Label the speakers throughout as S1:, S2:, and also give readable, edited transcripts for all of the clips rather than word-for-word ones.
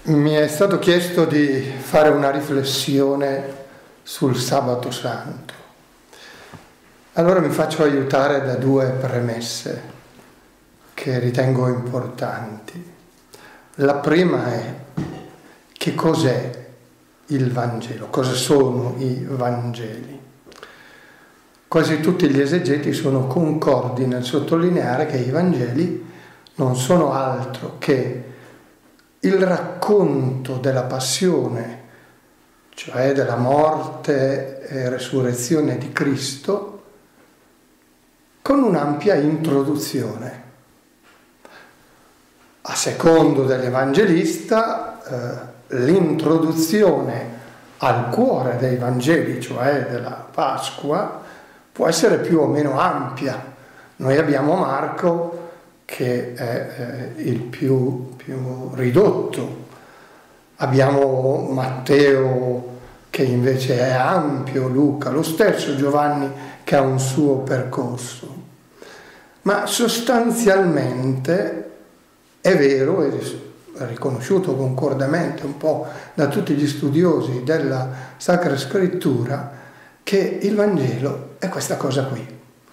S1: Mi è stato chiesto di fare una riflessione sul Sabato Santo. Allora mi faccio aiutare da due premesse che ritengo importanti. La prima è: che cos'è il Vangelo? Cosa sono i Vangeli? Quasi tutti gli esegeti sono concordi nel sottolineare che i Vangeli non sono altro che il racconto della passione, cioè della morte e resurrezione di Cristo, con un'ampia introduzione. A secondo dell'Evangelista, l'introduzione al cuore dei Vangeli, cioè della Pasqua, può essere più o meno ampia. Noi abbiamo Marco, che è il più ridotto, abbiamo Matteo che invece è ampio, Luca, lo stesso Giovanni che ha un suo percorso. Ma sostanzialmente è vero, è riconosciuto concordemente un po' da tutti gli studiosi della Sacra Scrittura, che il Vangelo è questa cosa qui.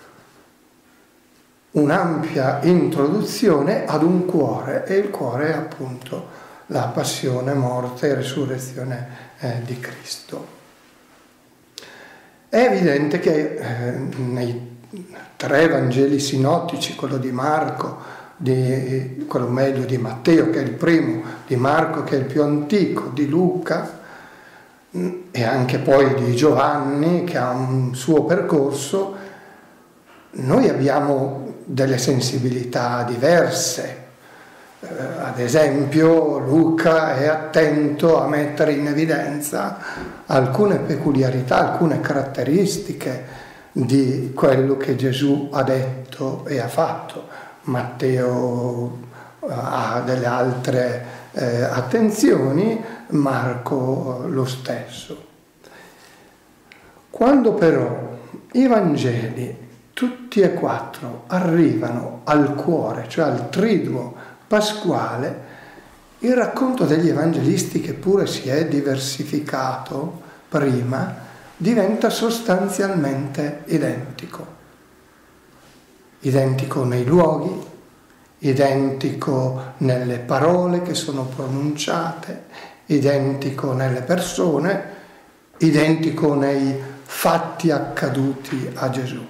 S1: Un'ampia introduzione ad un cuore, e il cuore è appunto la passione, morte e resurrezione di Cristo. È evidente che nei tre Vangeli sinottici, quello di Marco, quello meglio di Matteo che è il primo, di Marco che è il più antico, di Luca e anche poi di Giovanni che ha un suo percorso, noi abbiamo delle sensibilità diverse. Ad esempio Luca è attento a mettere in evidenza alcune peculiarità, alcune caratteristiche di quello che Gesù ha detto e ha fatto. Matteo ha delle altre attenzioni, Marco lo stesso. Quando però i Vangeli tutti e quattro arrivano al cuore, cioè al triduo pasquale, il racconto degli evangelisti, che pure si è diversificato prima, diventa sostanzialmente identico. Identico nei luoghi, identico nelle parole che sono pronunciate, identico nelle persone, identico nei fatti accaduti a Gesù.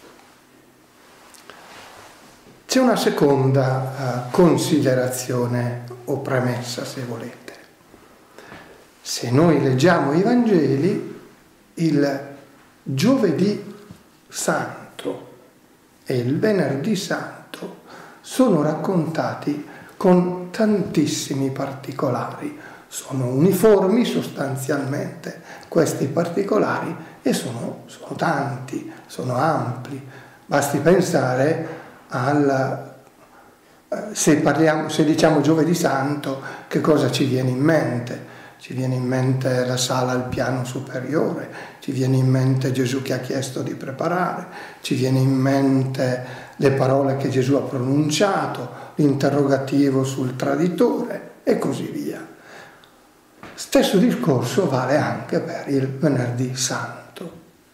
S1: C'è una seconda considerazione o premessa, se volete. Se noi leggiamo i Vangeli, il giovedì santo e il venerdì santo sono raccontati con tantissimi particolari. Sono uniformi sostanzialmente questi particolari e sono tanti, sono ampli. Basti pensare se diciamo giovedì santo, che cosa ci viene in mente? Ci viene in mente la sala al piano superiore, ci viene in mente Gesù che ha chiesto di preparare, ci viene in mente le parole che Gesù ha pronunciato, l'interrogativo sul traditore e così via. Stesso discorso vale anche per il venerdì santo.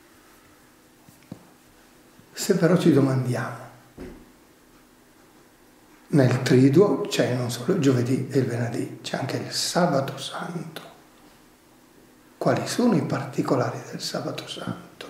S1: Se però ci domandiamo, nel triduo c'è non solo il giovedì e il venerdì, c'è anche il sabato santo. Quali sono i particolari del sabato santo?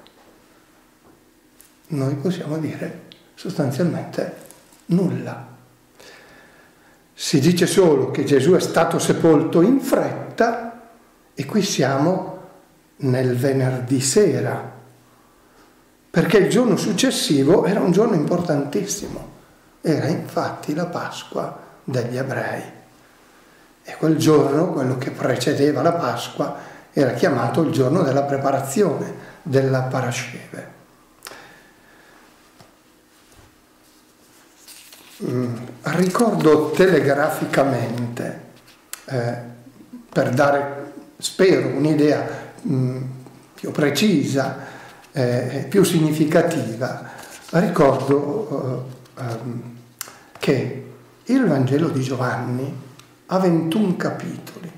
S1: Noi possiamo dire sostanzialmente nulla. Si dice solo che Gesù è stato sepolto in fretta e qui siamo nel venerdì sera, perché il giorno successivo era un giorno importantissimo. Era infatti la Pasqua degli ebrei. E quel giorno, quello che precedeva la Pasqua, era chiamato il giorno della preparazione, della Parasceve. Ricordo telegraficamente, per dare, spero, un'idea più precisa, più significativa, ricordo che il Vangelo di Giovanni ha 21 capitoli.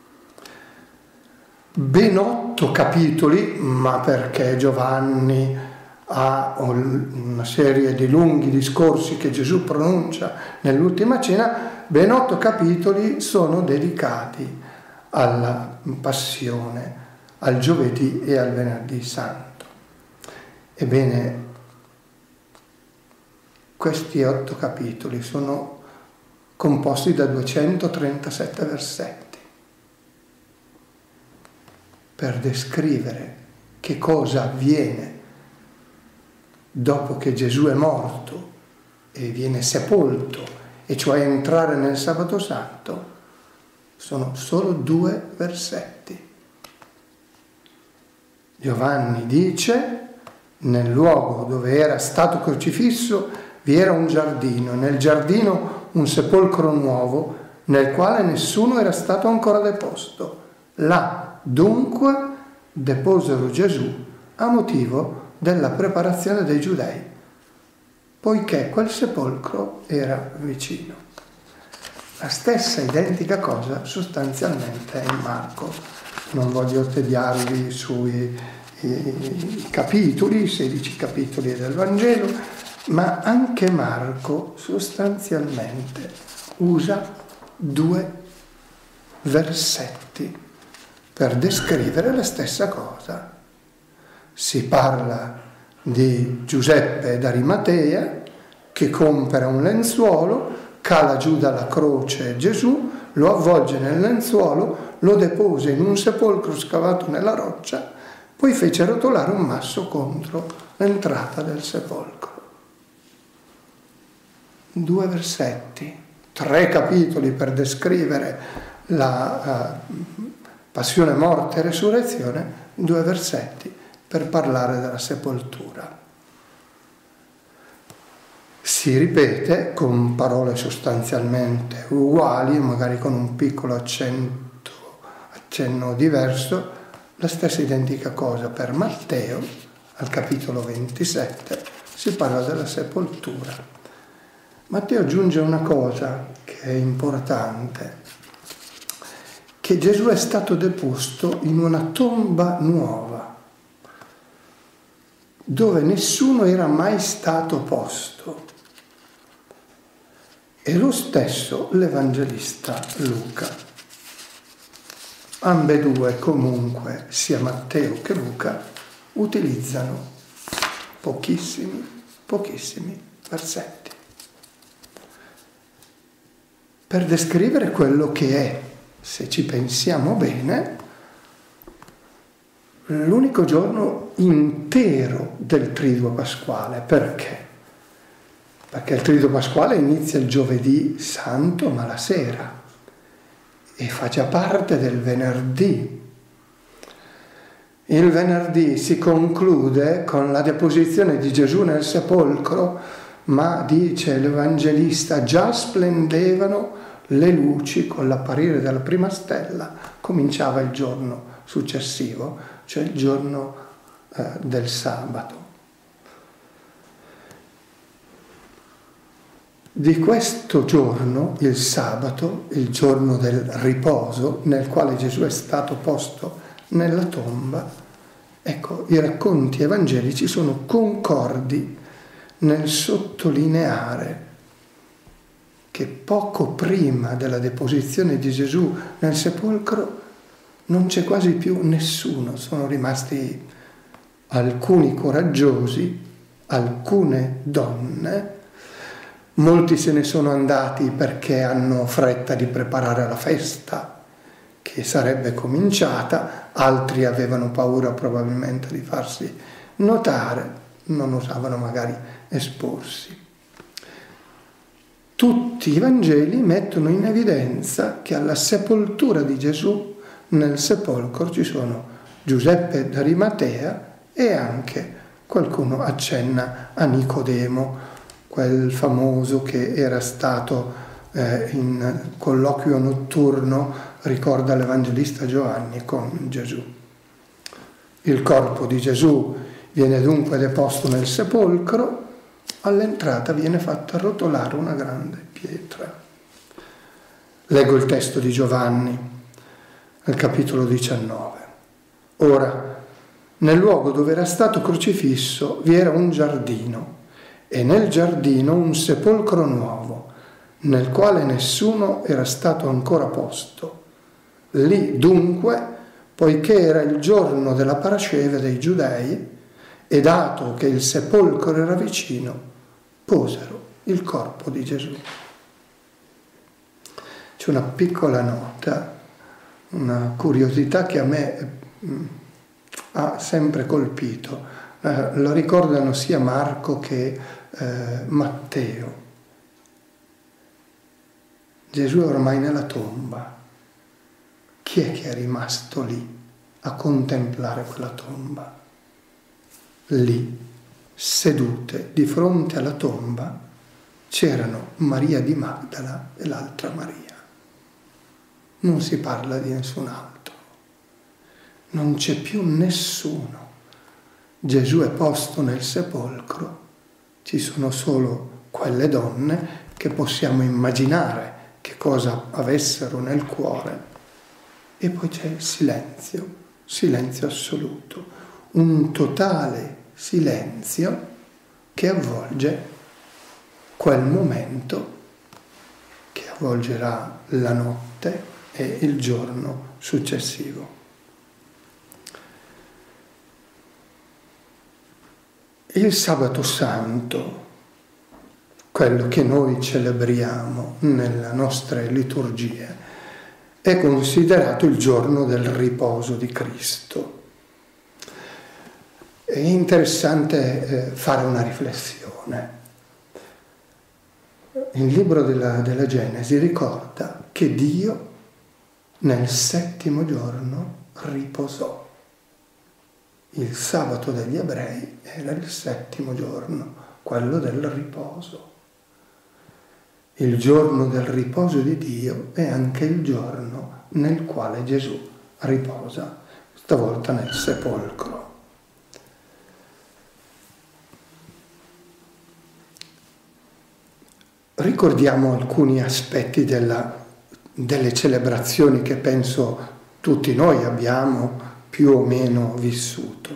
S1: Ben 8 capitoli, ma perché Giovanni ha una serie di lunghi discorsi che Gesù pronuncia nell'ultima cena, ben 8 capitoli sono dedicati alla passione, al giovedì e al venerdì santo. Ebbene, questi 8 capitoli sono composti da 237 versetti per descrivere che cosa avviene dopo che Gesù è morto e viene sepolto, e cioè entrare nel sabato santo. Sono solo 2 versetti. Giovanni dice: nel luogo dove era stato crocifisso vi era un giardino, nel giardino un sepolcro nuovo nel quale nessuno era stato ancora deposto. Là dunque deposero Gesù a motivo della preparazione dei giudei, poiché quel sepolcro era vicino. La stessa identica cosa sostanzialmente è in Marco. Non voglio tediarvi sui capitoli, 16 capitoli del Vangelo, ma anche Marco sostanzialmente usa 2 versetti per descrivere la stessa cosa. Si parla di Giuseppe d'Arimatea che compra un lenzuolo, cala giù dalla croce Gesù, lo avvolge nel lenzuolo, lo depose in un sepolcro scavato nella roccia, poi fece rotolare un masso contro l'entrata del sepolcro. 2 versetti, 3 capitoli per descrivere la passione, morte e resurrezione, 2 versetti per parlare della sepoltura. Si ripete con parole sostanzialmente uguali, magari con un piccolo accenno diverso, la stessa identica cosa per Matteo. Al capitolo 27 si parla della sepoltura. Matteo aggiunge una cosa che è importante, che Gesù è stato deposto in una tomba nuova, dove nessuno era mai stato posto. E lo stesso l'Evangelista Luca. Ambedue comunque, sia Matteo che Luca, utilizzano pochissimi versetti per descrivere quello che è, se ci pensiamo bene, l'unico giorno intero del Triduo Pasquale. Perché? Perché il Triduo Pasquale inizia il giovedì santo, ma la sera, e fa già parte del venerdì. Il venerdì si conclude con la deposizione di Gesù nel sepolcro, ma dice l'Evangelista, già splendevano le luci con l'apparire della prima stella, cominciava il giorno successivo, cioè il giorno del sabato. Di questo giorno, il sabato, il giorno del riposo, nel quale Gesù è stato posto nella tomba, ecco, i racconti evangelici sono concordi nel sottolineare che poco prima della deposizione di Gesù nel sepolcro non c'è quasi più nessuno, sono rimasti alcuni coraggiosi, alcune donne. Molti se ne sono andati perché hanno fretta di preparare la festa che sarebbe cominciata, altri avevano paura probabilmente di farsi notare, non osavano magari esporsi. Tutti i Vangeli mettono in evidenza che alla sepoltura di Gesù nel sepolcro ci sono Giuseppe d'Arimatea e anche qualcuno accenna a Nicodemo, quel famoso che era stato in colloquio notturno, ricorda l'Evangelista Giovanni, con Gesù. Il corpo di Gesù viene dunque deposto nel sepolcro, all'entrata viene fatta rotolare una grande pietra. Leggo il testo di Giovanni, al capitolo 19. Ora, nel luogo dove era stato crocifisso vi era un giardino, e nel giardino un sepolcro nuovo, nel quale nessuno era stato ancora posto. Lì, dunque, poiché era il giorno della parasceve dei Giudei, e dato che il sepolcro era vicino, posero il corpo di Gesù. C'è una piccola nota, una curiosità che a me ha sempre colpito. Lo ricordano sia Marco che Matteo. Gesù è ormai nella tomba. Chi è che è rimasto lì a contemplare quella tomba? Lì, sedute di fronte alla tomba, c'erano Maria di Magdala e l'altra Maria. Non si parla di nessun altro. Non c'è più nessuno. Gesù è posto nel sepolcro. Ci sono solo quelle donne che possiamo immaginare che cosa avessero nel cuore. E poi c'è il silenzio, silenzio assoluto, un totale silenzio che avvolge quel momento che avvolgerà la notte e il giorno successivo. Il Sabato Santo, quello che noi celebriamo nelle nostre liturgie, è considerato il giorno del riposo di Cristo. È interessante fare una riflessione. Il libro della Genesi ricorda che Dio nel settimo giorno riposò. Il sabato degli ebrei era il settimo giorno, quello del riposo. Il giorno del riposo di Dio è anche il giorno nel quale Gesù riposa, stavolta nel sepolcro. Ricordiamo alcuni aspetti delle celebrazioni che penso tutti noi abbiamo più o meno vissuto.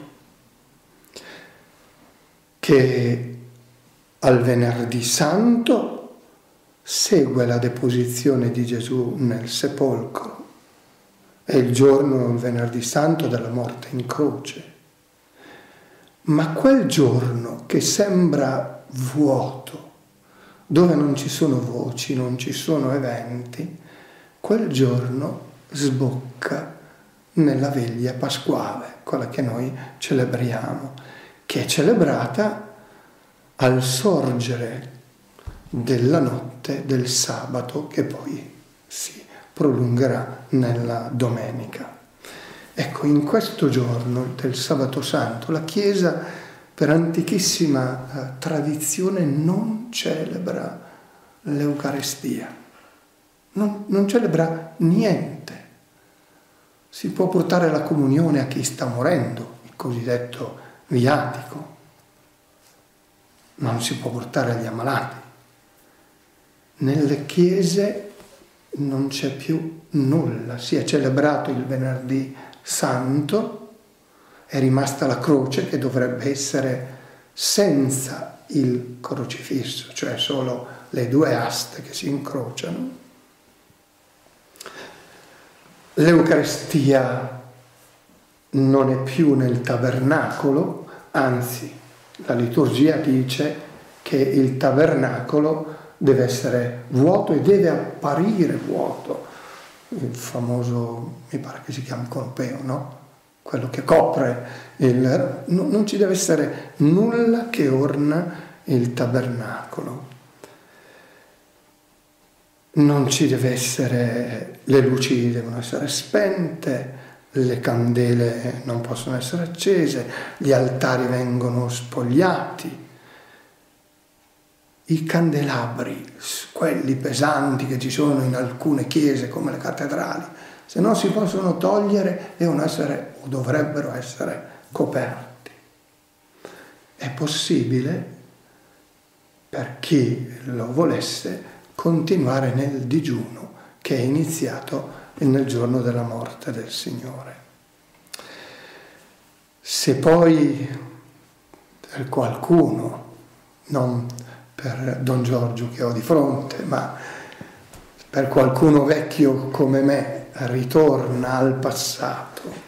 S1: Che al Venerdì Santo segue la deposizione di Gesù nel sepolcro. È il giorno, il Venerdì Santo, della morte in croce. Ma quel giorno che sembra vuoto, dove non ci sono voci, non ci sono eventi, quel giorno sbocca nella veglia pasquale, quella che noi celebriamo, che è celebrata al sorgere della notte del sabato, che poi si prolungherà nella domenica. Ecco, in questo giorno del Sabato Santo la Chiesa, per antichissima tradizione, non celebra l'Eucarestia, non celebra niente. Si può portare la comunione a chi sta morendo, il cosiddetto viatico, non si può portare agli ammalati. Nelle chiese non c'è più nulla, si è celebrato il Venerdì Santo, è rimasta la croce che dovrebbe essere senza il crocifisso, cioè solo le due aste che si incrociano. L'Eucarestia non è più nel tabernacolo, anzi la liturgia dice che il tabernacolo deve essere vuoto e deve apparire vuoto. Il famoso, mi pare che si chiami conopeo, no? Quello che copre non ci deve essere nulla che orna il tabernacolo. Non ci deve essere, le luci devono essere spente, le candele non possono essere accese, gli altari vengono spogliati. I candelabri, quelli pesanti che ci sono in alcune chiese come le cattedrali, se non si possono togliere devono essere o dovrebbero essere coperti. È possibile, per chi lo volesse, continuare nel digiuno che è iniziato nel giorno della morte del Signore. Se poi per qualcuno, non per Don Giorgio che ho di fronte, ma per qualcuno vecchio come me, ritorna al passato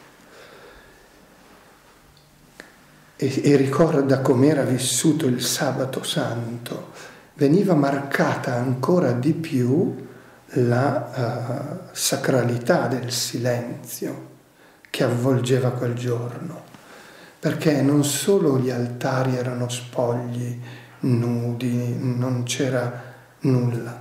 S1: e ricorda com'era vissuto il sabato santo, veniva marcata ancora di più la sacralità del silenzio che avvolgeva quel giorno, perché non solo gli altari erano spogli, nudi, non c'era nulla,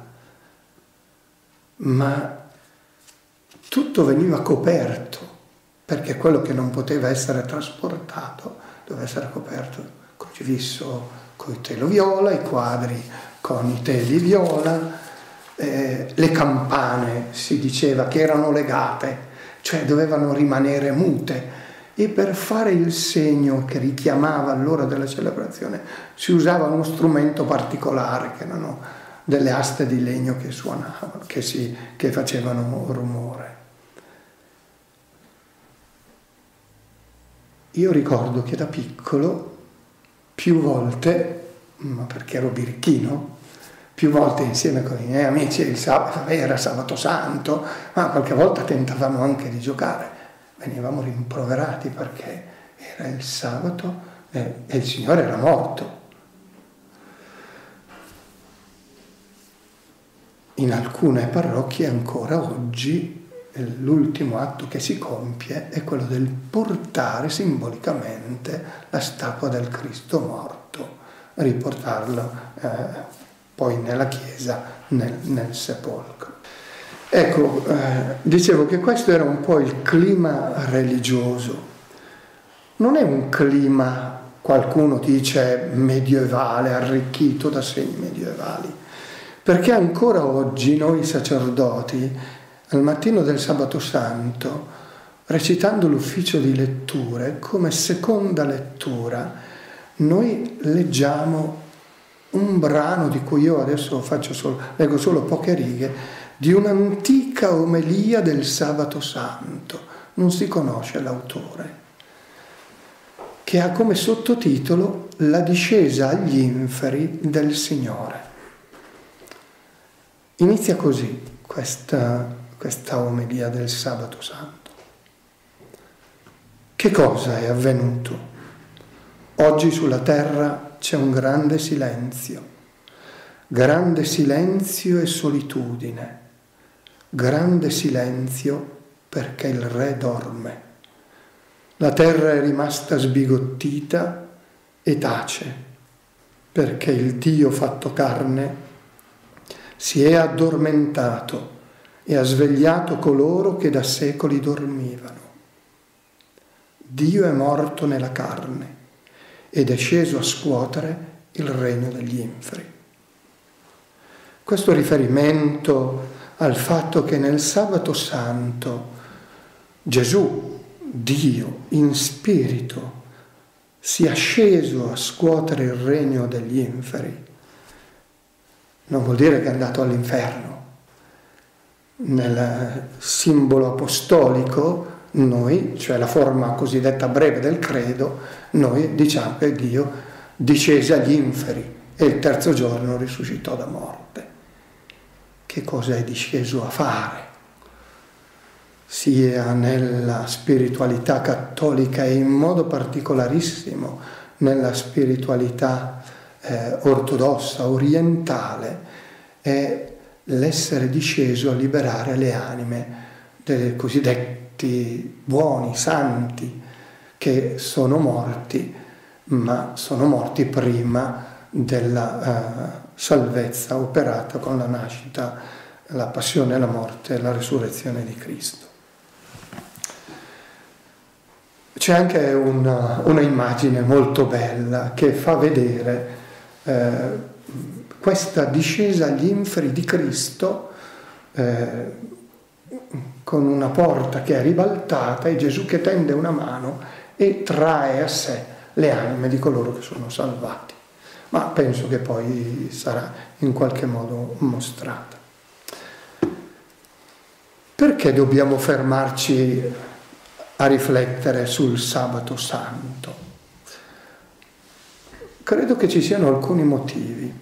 S1: ma tutto veniva coperto, perché quello che non poteva essere trasportato doveva essere coperto, il crocifisso con il telo viola, i quadri con i teli viola, le campane si diceva che erano legate, cioè dovevano rimanere mute, e per fare il segno che richiamava l'ora della celebrazione si usava uno strumento particolare, che erano delle aste di legno che suonavano, che facevano rumore. Io ricordo che da piccolo, più volte, ma perché ero birichino, più volte insieme con i miei amici, era sabato santo, ma qualche volta tentavamo anche di giocare, venivamo rimproverati perché era il sabato e il Signore era morto. In alcune parrocchie ancora oggi l'ultimo atto che si compie è quello del portare simbolicamente la statua del Cristo morto, riportarlo poi nella chiesa, nel sepolcro. Ecco, dicevo che questo era un po' il clima religioso. Non è un clima, qualcuno dice, medievale, arricchito da segni medievali, perché ancora oggi noi sacerdoti, al mattino del sabato santo, recitando l'ufficio di letture, come seconda lettura, noi leggiamo un brano di cui io adesso leggo solo poche righe, di un'antica omelia del sabato santo, non si conosce l'autore, che ha come sottotitolo La discesa agli inferi del Signore. Inizia così questa omelia del sabato santo. Che cosa è avvenuto? Oggi sulla terra c'è un grande silenzio e solitudine, grande silenzio perché il Re dorme. La terra è rimasta sbigottita e tace, perché il Dio fatto carne si è addormentato e ha svegliato coloro che da secoli dormivano. Dio è morto nella carne ed è sceso a scuotere il regno degli inferi. Questo riferimento al fatto che nel sabato santo Gesù, Dio in spirito, sia sceso a scuotere il regno degli inferi, non vuol dire che è andato all'inferno. Nel simbolo apostolico noi, cioè la forma cosiddetta breve del credo, noi diciamo che Dio discese agli inferi e il terzo giorno risuscitò da morte. Che cosa è disceso a fare? Sia nella spiritualità cattolica e in modo particolarissimo nella spiritualità ortodossa, orientale, è l'essere disceso a liberare le anime dei cosiddetti buoni, santi, che sono morti, ma sono morti prima della salvezza operata con la nascita, la passione, la morte e la risurrezione di Cristo. C'è anche una immagine molto bella che fa vedere questa discesa agli inferi di Cristo con una porta che è ribaltata e Gesù che tende una mano e trae a sé le anime di coloro che sono salvati. Ma penso che poi sarà in qualche modo mostrata. Perché dobbiamo fermarci a riflettere sul sabato santo? Credo che ci siano alcuni motivi.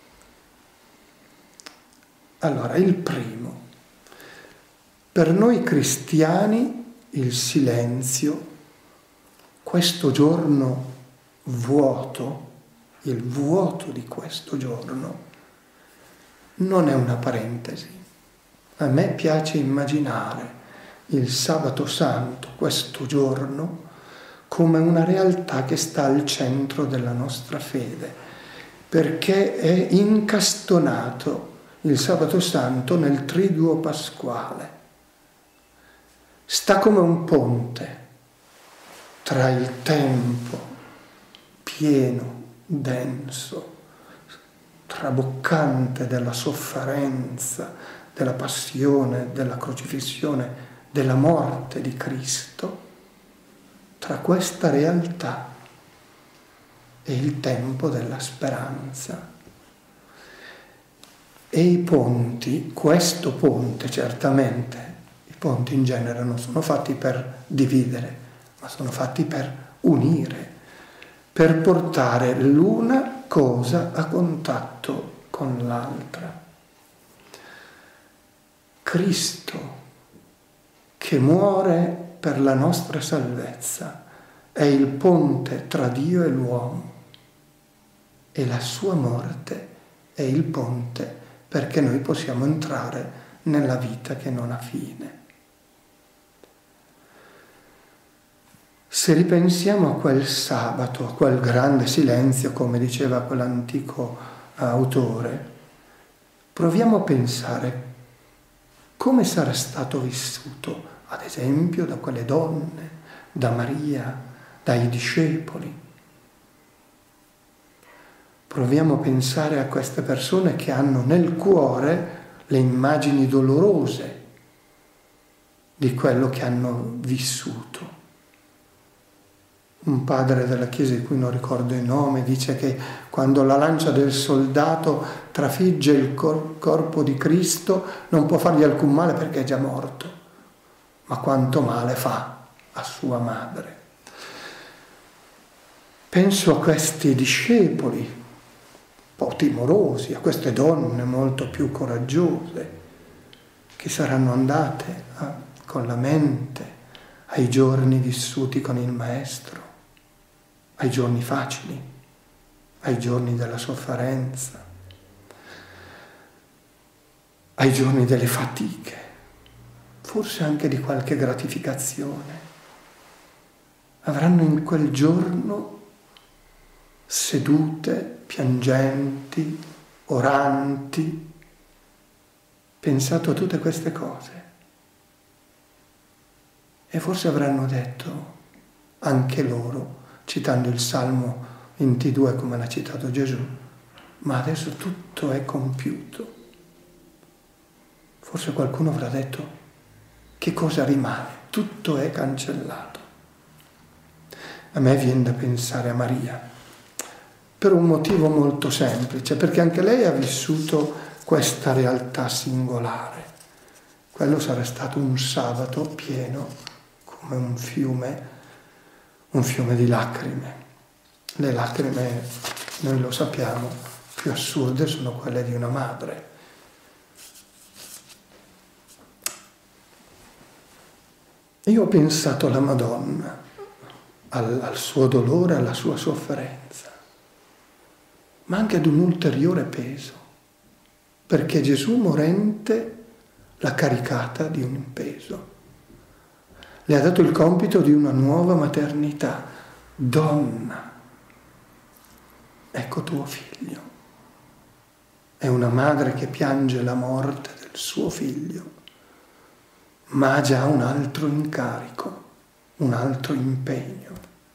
S1: Allora, il primo, per noi cristiani il silenzio, questo giorno vuoto, il vuoto di questo giorno, non è una parentesi. A me piace immaginare il sabato santo, questo giorno, come una realtà che sta al centro della nostra fede, perché è incastonato il sabato santo nel triduo pasquale. Sta come un ponte tra il tempo pieno, denso, traboccante della sofferenza, della passione, della crocifissione, della morte di Cristo, tra questa realtà e il tempo della speranza. E i ponti, questo ponte certamente, i ponti in genere non sono fatti per dividere, ma sono fatti per unire, per portare l'una cosa a contatto con l'altra. Cristo, che muore per la nostra salvezza, è il ponte tra Dio e l'uomo, e la sua morte è il ponte perché noi possiamo entrare nella vita che non ha fine. Se ripensiamo a quel sabato, a quel grande silenzio, come diceva quell'antico autore, proviamo a pensare come sarà stato vissuto, ad esempio, da quelle donne, da Maria, dai discepoli. Proviamo a pensare a queste persone che hanno nel cuore le immagini dolorose di quello che hanno vissuto. Un padre della Chiesa, di cui non ricordo il nome, dice che quando la lancia del soldato trafigge il corpo di Cristo non può fargli alcun male perché è già morto, ma quanto male fa a sua madre. Penso a questi discepoli, un po' timorosi, a queste donne molto più coraggiose, che saranno andate con la mente ai giorni vissuti con il Maestro, ai giorni facili, ai giorni della sofferenza, ai giorni delle fatiche, forse anche di qualche gratificazione. Avranno in quel giorno sedute, piangenti, oranti, pensato a tutte queste cose. E forse avranno detto anche loro, citando il Salmo 22 come l'ha citato Gesù, ma adesso tutto è compiuto. Forse qualcuno avrà detto, che cosa rimane? Tutto è cancellato. A me viene da pensare a Maria, per un motivo molto semplice, perché anche lei ha vissuto questa realtà singolare. Quello sarà stato un sabato pieno come un fiume di lacrime. Le lacrime, noi lo sappiamo, più assurde sono quelle di una madre. Io ho pensato alla Madonna, al suo dolore, alla sua sofferenza, ma anche ad un ulteriore peso, perché Gesù morente l'ha caricata di un peso. Le ha dato il compito di una nuova maternità. Donna, ecco tuo figlio. È una madre che piange la morte del suo figlio, ma ha già un altro incarico, un altro impegno.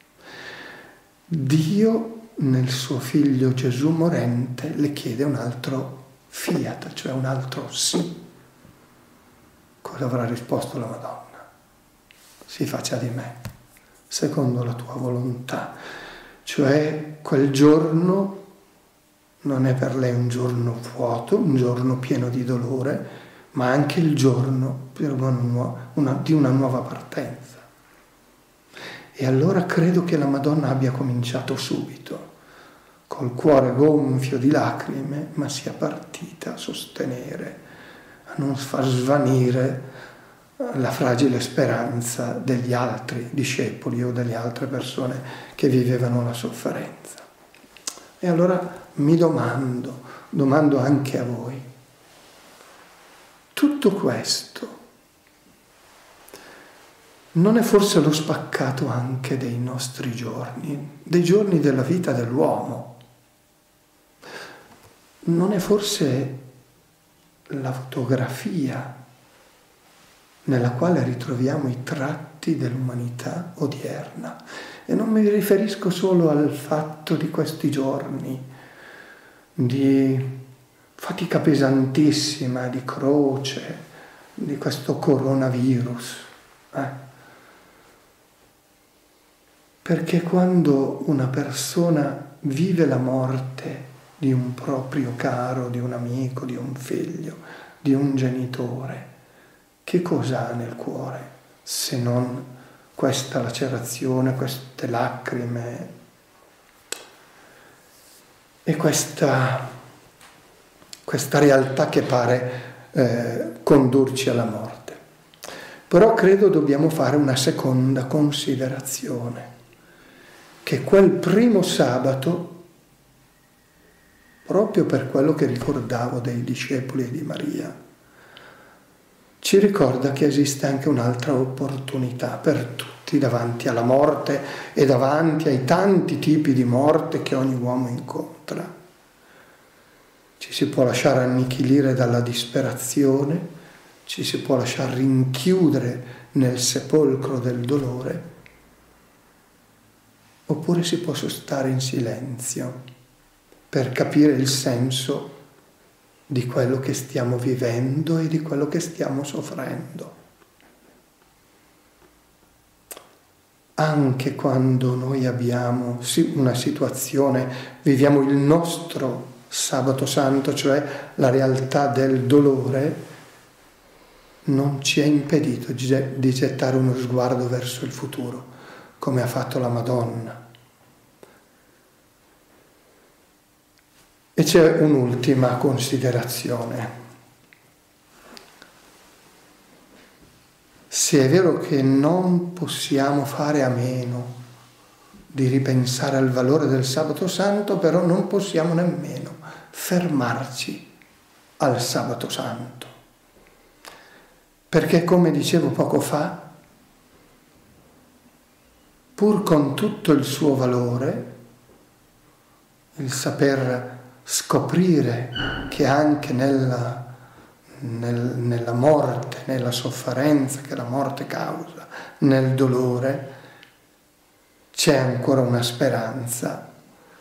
S1: Dio nel suo figlio Gesù morente le chiede un altro fiat, cioè un altro sì. Cosa avrà risposto la Madonna? Si faccia di me, secondo la tua volontà. Cioè quel giorno non è per lei un giorno vuoto, un giorno pieno di dolore, ma anche il giorno per di una nuova partenza. E allora credo che la Madonna abbia cominciato subito, col cuore gonfio di lacrime, ma sia partita a sostenere, a non far svanire la fragile speranza degli altri discepoli o delle altre persone che vivevano la sofferenza. E allora mi domando anche a voi, tutto questo non è forse lo spaccato anche dei nostri giorni, dei giorni della vita dell'uomo? Non è forse la fotografia nella quale ritroviamo i tratti dell'umanità odierna? E non mi riferisco solo al fatto di questi giorni, di fatica pesantissima, di croce, di questo coronavirus. Perché quando una persona vive la morte di un proprio caro, di un amico, di un figlio, di un genitore, che cosa ha nel cuore se non questa lacerazione, queste lacrime e questa realtà che pare condurci alla morte? Però credo dobbiamo fare una seconda considerazione, che quel primo sabato, proprio per quello che ricordavo dei discepoli e di Maria, ci ricorda che esiste anche un'altra opportunità per tutti davanti alla morte e davanti ai tanti tipi di morte che ogni uomo incontra. Ci si può lasciare annichilire dalla disperazione, ci si può lasciare rinchiudere nel sepolcro del dolore, oppure si può stare in silenzio per capire il senso di quello che stiamo vivendo e di quello che stiamo soffrendo. Anche quando noi abbiamo una situazione, viviamo il nostro Sabato Santo, cioè la realtà del dolore, non ci è impedito di gettare uno sguardo verso il futuro, come ha fatto la Madonna. E c'è un'ultima considerazione. Se è vero che non possiamo fare a meno di ripensare al valore del Sabato Santo, però non possiamo nemmeno fermarci al Sabato Santo. Perché, come dicevo poco fa, pur con tutto il suo valore, il saper scoprire che anche nella morte, nella sofferenza che la morte causa, nel dolore, c'è ancora una speranza.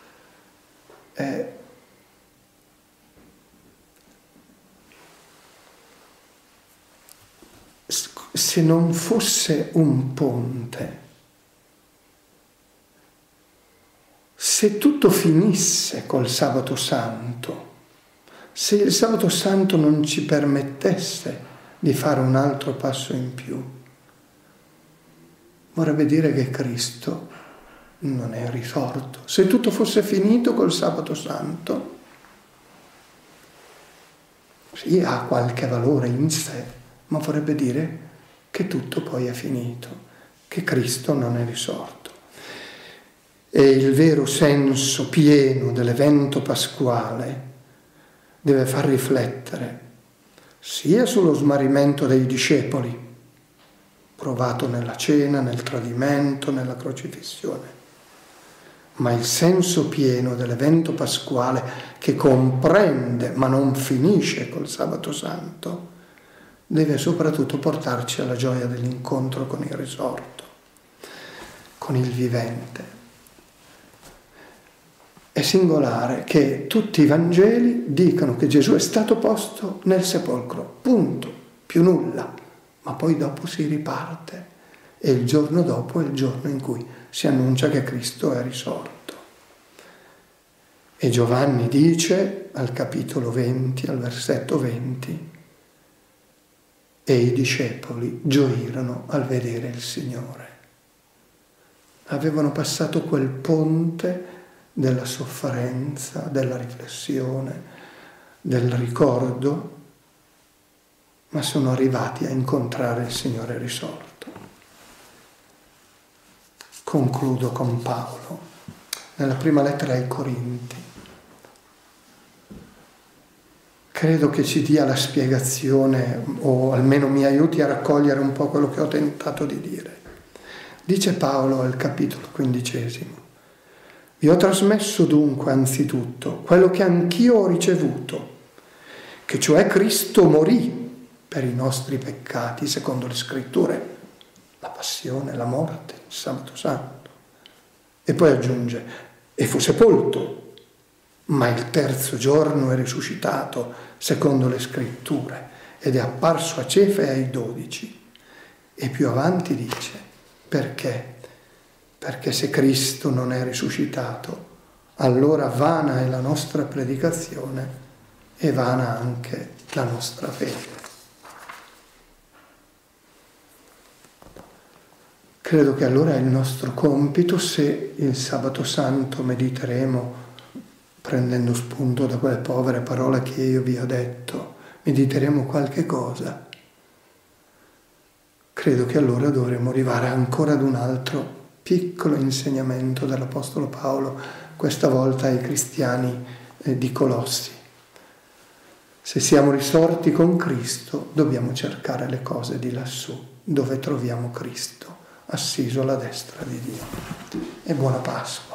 S1: Se non fosse un ponte, se tutto finisse col Sabato Santo, se il Sabato Santo non ci permettesse di fare un altro passo in più, vorrebbe dire che Cristo non è risorto. Se tutto fosse finito col Sabato Santo, sì, ha qualche valore in sé, ma vorrebbe dire che tutto poi è finito, che Cristo non è risorto. E il vero senso pieno dell'evento pasquale deve far riflettere sia sullo smarrimento dei discepoli, provato nella cena, nel tradimento, nella crocifissione, ma il senso pieno dell'evento pasquale che comprende ma non finisce col Sabato Santo deve soprattutto portarci alla gioia dell'incontro con il risorto, con il vivente. È singolare che tutti i Vangeli dicono che Gesù è stato posto nel sepolcro, punto, più nulla, ma poi dopo si riparte e il giorno dopo è il giorno in cui si annuncia che Cristo è risorto. E Giovanni dice al capitolo 20, al versetto 20, e i discepoli gioirono al vedere il Signore. Avevano passato quel ponte della sofferenza, della riflessione, del ricordo, ma sono arrivati a incontrare il Signore risorto. Concludo con Paolo, nella prima lettera ai Corinti. Credo che ci dia la spiegazione, o almeno mi aiuti a raccogliere un po' quello che ho tentato di dire. Dice Paolo al capitolo 15: vi ho trasmesso dunque anzitutto quello che anch'io ho ricevuto, che cioè Cristo morì per i nostri peccati, secondo le scritture, la passione, la morte, il sabato santo. E poi aggiunge, e fu sepolto, ma il terzo giorno è risuscitato, secondo le scritture, ed è apparso a Cefa e ai 12. E più avanti dice, perché? Perché se Cristo non è risuscitato, allora vana è la nostra predicazione e vana anche la nostra fede. Credo che allora è il nostro compito, se il sabato santo mediteremo, prendendo spunto da quelle povere parole che io vi ho detto, mediteremo qualche cosa. Credo che allora dovremo arrivare ancora ad un altro piccolo insegnamento dell'Apostolo Paolo, questa volta ai cristiani di Colossi. Se siamo risorti con Cristo, dobbiamo cercare le cose di lassù, dove troviamo Cristo assiso alla destra di Dio. E buona Pasqua.